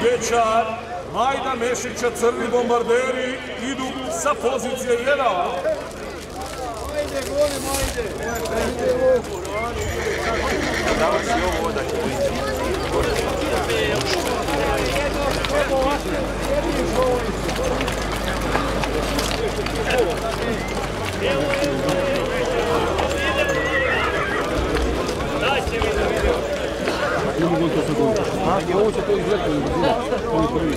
Bečar, Majda Mešića, crni bombarderi idu sa pozicije 1. Ovo će to izgledati u prvi.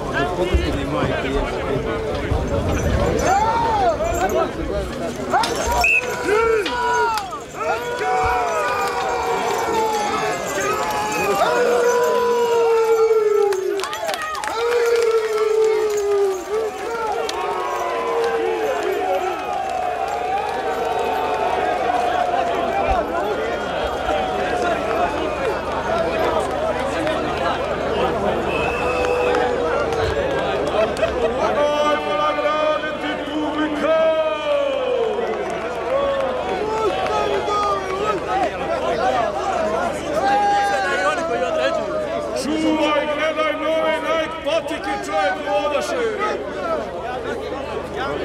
Čuvaj, gledaj nove Nike patike, čovjek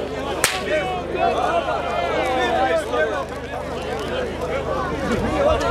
vodaše!